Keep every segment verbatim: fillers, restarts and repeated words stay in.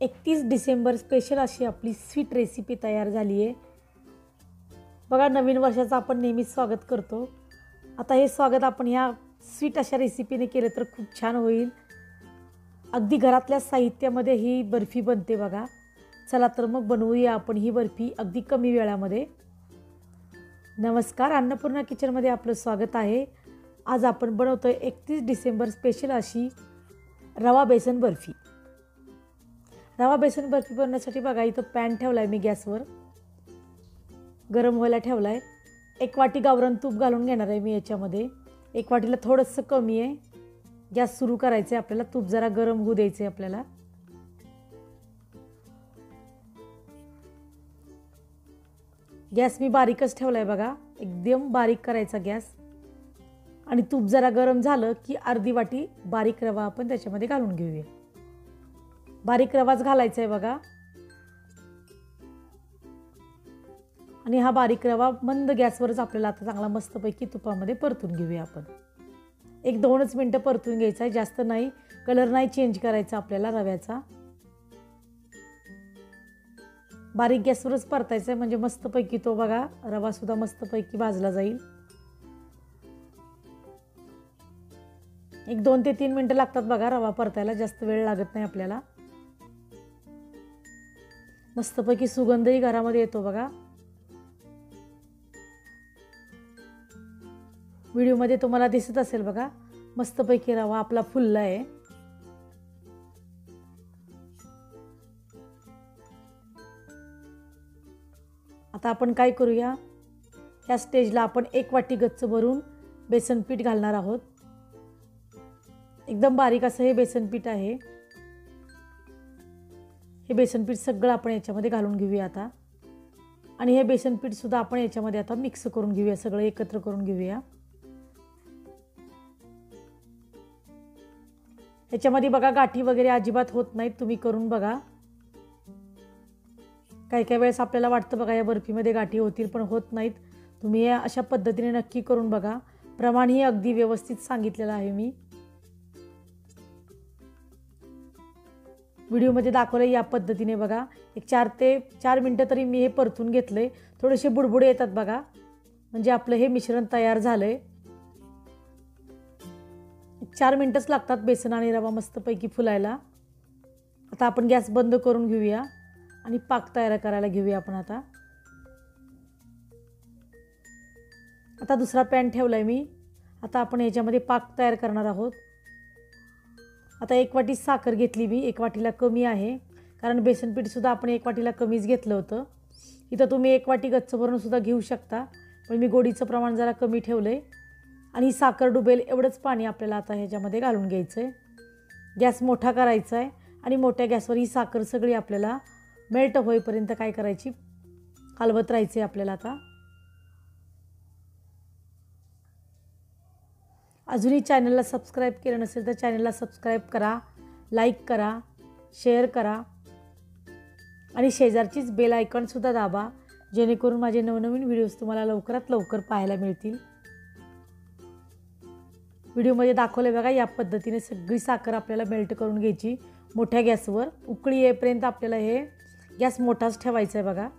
एकतीस डिसेंबर स्पेशल अशी आपली स्वीट रेसिपी तयार झाली आहे। बघा, नवीन वर्षाचं आपण नेहमीच स्वागत करतो। आता हे स्वागत आपण ह्या स्वीट अशा रेसिपीने केलं तर खूप छान होईल। अगदी घरातल्या साहित्यामध्ये ही बर्फी बनते बघा। चला तर मग बनवूया आपण ही बर्फी अगदी कमी वेळामध्ये। नमस्कार, अन्नपूर्णा किचनमध्ये आपलं स्वागत आहे। आज आपण बनवतोय एकतीस डिसेंबर स्पेशल अशी रवा बेसन बर्फी। रवा बेसन बर्फी बनवण्यासाठी बघा, इथं पॅन ठेवलाय मी गॅसवर, गरम व्हायला ठेवलाय। एक वाटी गावरान तूप घालून घेणार आहे मी याच्यामध्ये। एक वाटीला थोडंसं कमी आहे। गॅस सुरू करायचं आहे आपल्याला, तूप जरा गरम होऊ द्यायचं आहे आपल्याला। गॅस मी बारीकच ठेवलाय बघा, एकदम बारीक करायचा गॅस। आणि तूप जरा गरम झालं की अर्धी वाटी बारीक रवा आपण त्याच्यामध्ये घालून घेऊया। बारीक रवाच घालायचा आहे बघा। आणि हा बारीक रवा मंद गॅसवरच आपल्याला आता चांगला मस्तपैकी तुपामध्ये परतून घेऊया आपण। एक दोनच मिनिटं परतून घ्यायचा आहे, जास्त नाही। कलर नाही चेंज करायचा आपल्याला रव्याचा। बारीक गॅसवरच परतायचा आहे म्हणजे मस्तपैकी तो बघा रवा सुद्धा मस्तपैकी भाजला जाईल। एक दोन ते तीन मिनिटं लागतात बघा रवा परतायला, जास्त वेळ लागत नाही आपल्याला। मस्तपैकी सुगंधही घरामध्ये येतो बघा। व्हिडिओमध्ये तुम्हाला दिसत असेल बघा, मस्तपैकी रवा आपला फुलला आहे। आता आपण काय करूया, या स्टेजला आपण एक वाटी गच्च भरून बेसन पीठ घालणार आहोत। एकदम बारीक असं हे बेसन पीठ आहे। हे बेसन पीठ सगळं आपण याच्यामध्ये घालून घेऊया आता। आणि हे बेसन पीठ सुद्धा आपण याच्यामध्ये आता मिक्स करून घेऊया, सगळं एकत्र करून घेऊया। याच्यामध्ये बघा गाठी वगैरे अजिबात होत नाहीत, तुम्ही करून बघा। काही काही वेळेस आपल्याला वाटतं बघा या बर्फीमध्ये गाठी होतील, पण होत नाहीत। तुम्ही या अशा पद्धतीने नक्की करून बघा। प्रमाण ही अगदी व्यवस्थित सांगितलेलं आहे मी व्हिडिओमध्ये दाखवलं या पद्धतीने बघा। एक चार ते चार मिनटं तरी मी हे परतून घेतलंय। थोडेसे बुडबुडे येतात बघा, म्हणजे आपलं हे मिश्रण तयार झालंय। चार मिनटंच लागतात बेसन आणि रवा मस्तपैकी फुलायला। आता आपण गॅस बंद करून घेऊया आणि पाक तयार करायला घेऊया आपण आता। आता दुसरा पॅन ठेवलाय मी। आता आपण याच्यामध्ये पाक तयार करणार आहोत। आता एक वाटी साखर घेतली मी, एक वाटीला कमी आहे, कारण बेसन पीठ सुद्धा आपण एक वाटीला कमीच घेतलं होतं। इथं तुम्ही एक वाटी गच्च भरून सुद्धा घेऊ शकता, पण मी गोडीचं प्रमाण जरा कमी ठेवलंय। आणि साखर डुबेल एवढंच पाणी आपल्याला आता ह्याच्यामध्ये घालून घ्यायचं आहे। गॅस मोठा करायचा आहे आणि मोठ्या गॅसवर ही साखर सगळी आपल्याला मेल्ट होईपर्यंत काय करायची, हलवत राहायचे आपल्याला आता। अजूनही चॅनलला सबस्क्राईब केलं नसेल तर चॅनलला सबस्क्राईब करा, लाईक करा, शेअर करा आणि शेजारचीच बेल आयकॉनसुद्धा दाबा, जेणेकरून माझे नवनवीन व्हिडिओज तुम्हाला लवकरात लवकर पाहायला मिळतील। व्हिडिओमध्ये दाखवले बघा, या पद्धतीने सगळी साखर आपल्याला मेल्ट करून घ्यायची मोठ्या गॅसवर। उकळी येईपर्यंत आपल्याला हे गॅस मोठाच ठेवायचा आहे बघा।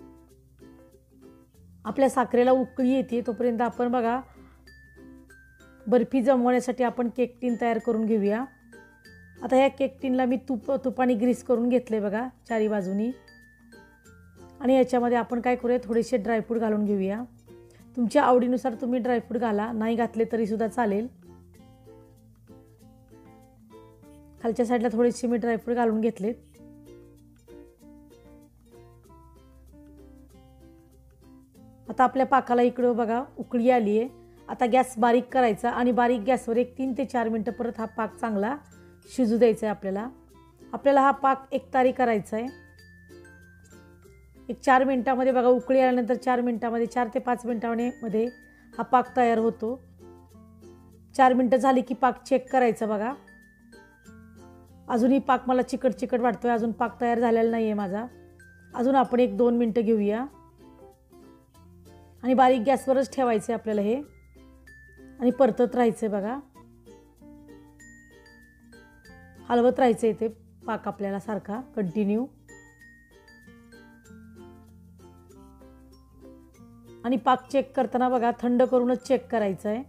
आपल्या साखरेला उकळी येते तोपर्यंत आपण बघा बर्फी जमवण्यासाठी आपण केक टीन तयार करून घेऊया। आता या केक टीनला मी तूप तुपाने ग्रीस करून घेतले बघा चारी बाजूनी। आणि याच्यामध्ये आपण काय करूया, थोडेसे ड्रायफ्रूट घालून घेऊया। तुमच्या आवडीनुसार तुम्ही ड्रायफ्रूट घाला, नाही घातले तरी सुद्धा चालेल। खालच्या साईडला थोडेसे मी ड्रायफ्रूट घालून घेतलेत। आता आपल्या पाकाला इकडं बघा उकळी आली आहे। आता गॅस बारीक करायचा आणि बारीक गॅसवर एक तीन ते चार मिनटं परत हा पाक चांगला शिजू द्यायचा आहे आपल्याला। आपल्याला हा पाक एकतारी करायचा आहे। एक चार मिनटामध्ये बघा उकळी आल्यानंतर चार मिनटामध्ये चार ते पाच मिनटामध्ये हा पाक तयार होतो। चार मिनटं झाली की पाक चेक करायचा बघा। अजूनही पाक मला चिकट चिकट वाटतोय, अजून पाक तयार झालेला नाही आहे माझा। अजून आपण एक दोन मिनटं घेऊया आणि बारीक गॅसवरच ठेवायचं आहे आपल्याला हे आणि परतत राहायचं बघा, हलवत राहायचं इथे पाक आपल्याला सारखा कंटिन्यू. आणि पाक चेक करताना बघा थंड करूनच चेक करायचं आहे.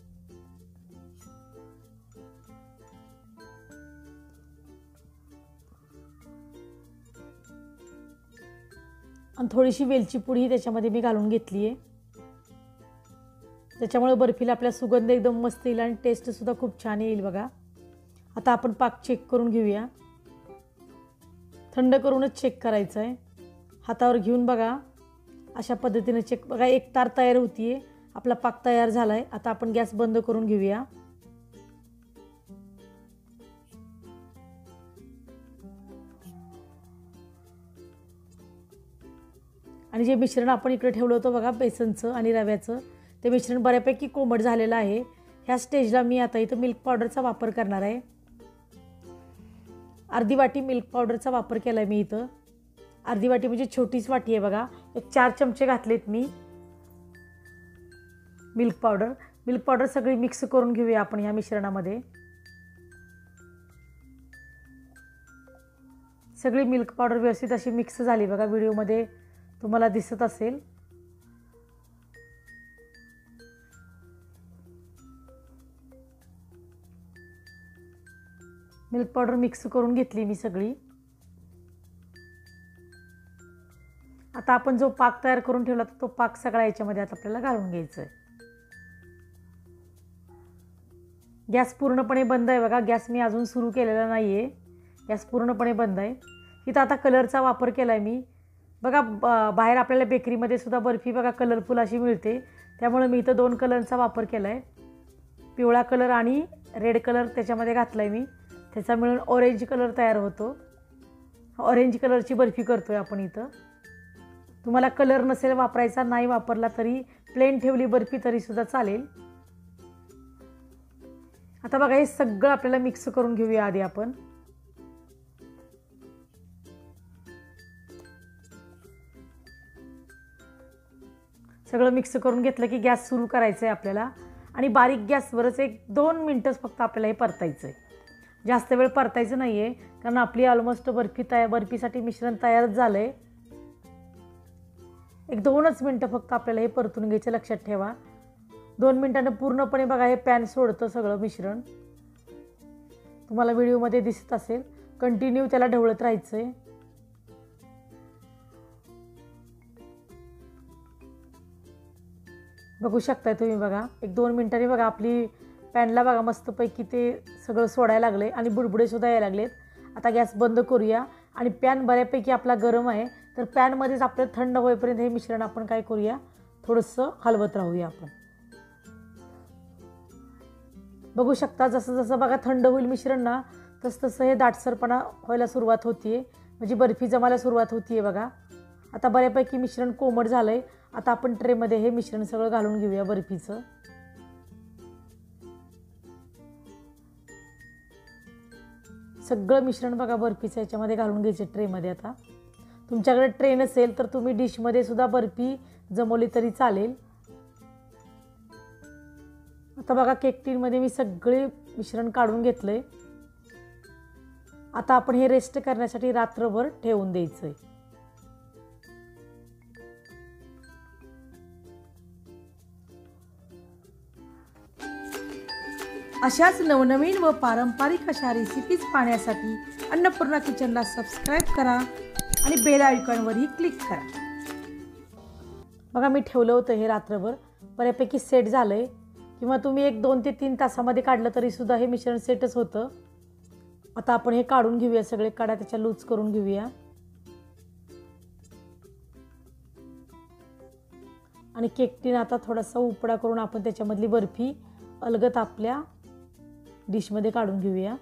आणि थोडीशी वेलची पूड ही त्याच्यामध्ये मी घालून घेतली आहे. त्याच्यामुळे बर्फीला आपला सुगंध एकदम मस्त येईल आणि टेस्टसुद्धा खूप छान येईल बघा. आता आपण पाक चेक करून घेऊया. थंड करूनच चेक करायचं आहे. हातावर घेऊन बघा अशा पद्धतीने चेक. बघा एक तार तयार होती आहे. आपला पाक तयार झाला आहे. आता आपण गॅस बंद करून घेऊया. आणि जे मिश्रण आपण इकडे ठेवलं होतं बघा बेसनचं आणि रव्याचं, ते मिश्रण बऱ्यापैकी कोमट झालेलं आहे. ह्या स्टेजला मी आता इथं मिल्क पावडरचा वापर करणार आहे. अर्धी वाटी मिल्क पावडरचा वापर केला आहे मी इथं. अर्धी वाटी म्हणजे छोटीच वाटी आहे बघा. एक चार चमचे घातलेत मी मिल्क पावडर. मिल्क पावडर सगळी मिक्स करून घेऊया आपण ह्या मिश्रणामध्ये. सगळी मिल्क पावडर व्यवस्थित अशी मिक्स झाली बघा. व्हिडिओमध्ये तुम्हाला दिसत असेल. मिल्क पावडर मिक्स करून घेतली मी सगळी. आता आपण जो पाक तयार करून ठेवला तो पाक सगळा याच्यामध्ये आता आपल्याला घालून घ्यायचा आहे. गॅस पूर्णपणे बंद आहे बघा. गॅस मी अजून सुरू केलेला नाही आहे. गॅस पूर्णपणे बंद आहे. इथं आता कलरचा वापर केला आहे मी बघा. बाहेर आपल्याला बेकरीमध्ये सुद्धा बर्फी बघा कलरफुल अशी मिळते. त्यामुळे मी इथं दोन कलरचा वापर केला आहे. पिवळा कलर आणि रेड कलर त्याच्यामध्ये घातला आहे मी. त्याचा मिळून ऑरेंज कलर तयार होतो. ऑरेंज कलरची बर्फी करतो आहे आपण इथं. तुम्हाला कलर नसेल वापरायचा, नाही वापरला तरी प्लेन ठेवली बर्फी तरीसुद्धा चालेल. आता बघा हे सगळं आपल्याला मिक्स करून घेऊया आधी आपण. सगळं मिक्स करून घेतलं की गॅस सुरू करायचं आहे आपल्याला. आणि बारीक गॅसवरच एक दोन मिनटंच फक्त आपल्याला हे परतायचं आहे. जास्त वेळ परतायचं नाही आहे कारण आपली ऑलमोस्ट बर्फी तयार बर्फीसाठी मिश्रण तयारच झालं आहे. एक दोनच मिनटं फक्त आपल्याला हे परतून घ्यायचं. लक्षात ठेवा दोन मिनटानं पूर्णपणे बघा हे पॅन सोडतं सगळं मिश्रण. तुम्हाला व्हिडिओमध्ये दिसत असेल. कंटिन्यू त्याला ढवळत राहायचं आहे. बघू शकताय तुम्ही बघा. एक दोन मिनटांनी बघा आपली पॅनला बघा मस्तपैकी ते सगळं सोडायला लागले आणि बुडबुडेसुद्धा यायला लागलेत. आता गॅस बंद करूया. आणि पॅन बऱ्यापैकी आपला गरम आहे तर पॅनमध्येच आपलं थंड होईपर्यंत हे मिश्रण आपण काय करूया थोडंसं हलवत राहूया आपण. बघू शकता जसं जसं बघा थंड होईल मिश्रण ना तसं तसं हे दाटसरपणा व्हायला सुरुवात होती आहे. म्हणजे बर्फी जमायला सुरुवात होती आहे बघा. आता बऱ्यापैकी मिश्रण कोमट झालं आहे. आता आपण ट्रेमध्ये हे मिश्रण सगळं घालून घेऊया बर्फीचं. सगळं मिश्रण बघा बर्फीचं याच्यामध्ये घालून घ्यायचं ट्रेमध्ये. आता तुमच्याकडे ट्रे नसेल तर तुम्ही डिशमध्ये सुद्धा बर्फी जमवली तरी चालेल. आता बघा केक टीनमध्ये मी सगळे मिश्रण काढून घेतलंय. आता आपण हे रेस्ट करण्यासाठी रात्रभर ठेवून द्यायचंय. अशाच नवनवीन व पारंपरिक अशा रेसिपीज पाहण्यासाठी अन्नपूर्णा किचनला सबस्क्राईब करा आणि बेल आयकॉनवरही क्लिक करा. बघा मी ठेवलं होतं हे रात्रभर. बऱ्यापैकी सेट झालंय. किंवा तुम्ही एक दोन ते तीन तासामध्ये काढलं तरी सुद्धा हे मिश्रण सेटच होतं. आता आपण हे काढून घेऊया. सगळे काढा त्याच्या लूज करून घेऊया. आणि केक टीन आता थोडासा उपडा करून आपण त्याच्यामधली बर्फी अलगद आपल्या डिशमध्ये काढून घेऊया.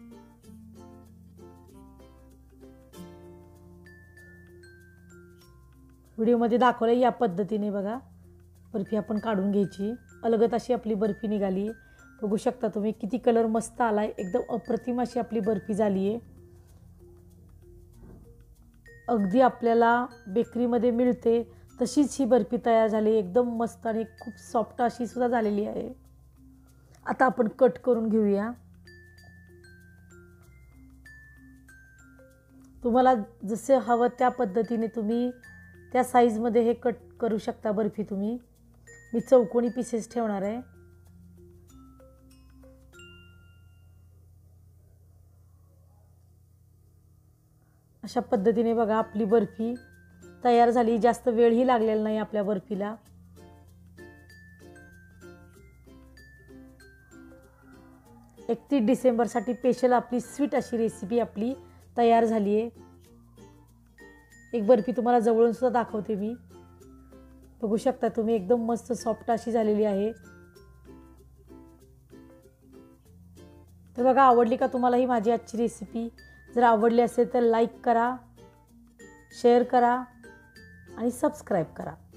व्हिडिओमध्ये दाखवलंय या पद्धतीने बघा बर्फी आपण काढून घ्यायची. अलगद अशी आपली बर्फी निघाली. बघू शकता तुम्ही किती कलर मस्त आलाय. एकदम अप्रतिम अशी आपली बर्फी झाली आहे. अगदी आपल्याला बेकरीमध्ये मिळते तशीच ही बर्फी तयार झाली. एकदम मस्त आणि खूप सॉफ्ट अशी सुद्धा झालेली आहे. आता आपण कट करून घेऊया. तुम्हाला जसे हवं त्या पद्धतीने तुम्ही त्या साईजमध्ये हे कट करू शकता बर्फी तुम्ही। मी चौकोनी पीसेस ठेवणार आहे। अशा पद्धतीने बघा आपली बर्फी तयार झाली। जास्त वेळही लागलेला नाही आपल्या बर्फीला। एकतीस डिसेंबरसाठी स्पेशल आपली स्वीट अशी रेसिपी आपली तयार झाली आहे। एक बर्फी तुम्हाला जवळून सुद्धा दाखवते मी। बघू शकता तुम्ही एकदम मस्त सॉफ्ट अशी झालेली आहे। तर बघा आवडली का तुम्हाला ही माझी आजची रेसिपी? जर आवडली असेल तर लाईक करा, शेअर करा आणि सबस्क्राईब करा।